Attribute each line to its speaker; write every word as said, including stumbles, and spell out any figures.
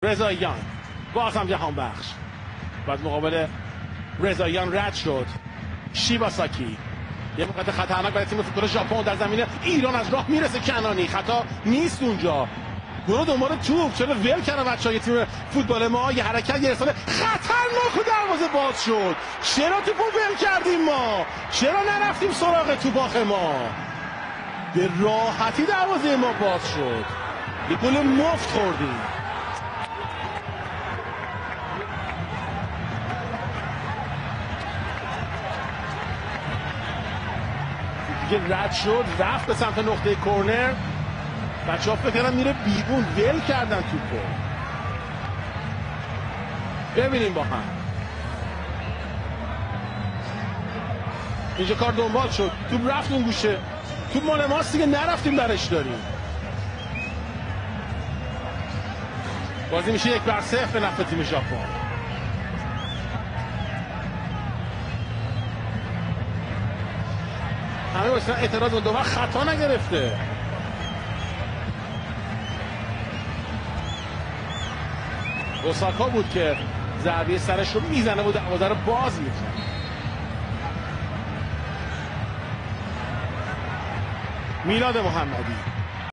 Speaker 1: رضاییان باز هم جهان بخش بعد مقابل رضاییان رد شد. شیباساکی یه موقعیت خطرناک برای تیم فوتبال ژاپن در زمین ایران از راه میرسه. کنانی خطا نیست اونجا. برو دنبال توپ. چرا ول کردن بچه‌های تیم فوتبال ما؟ یه حرکت یه رساله خطرناک و دروازه باز شد. چرا توپو ول کردیم ما؟ چرا نرفتیم سراغ توپ آخه ما؟ به راحتی دروازه ما باز شد. یه گل مفت خوردیم. دیگه رد شد رفت به سمت نقطه کورنر. بچه ها فکر کردن میره بیرون ول کردن توپو. ببینیم با هم اینجا کار دنبال شد. توپ رفت اون گوشه. توپ مال ماست دیگه نرفتیم درش داریم. بازی میشه یک بر صفر به نفع تیم ژاپن. همه باشن اعتراض و دوباره خطا نگرفته. اوساکا بود که ضربه سرش رو میزنه و دروازه رو باز میکنه. میلاد محمدی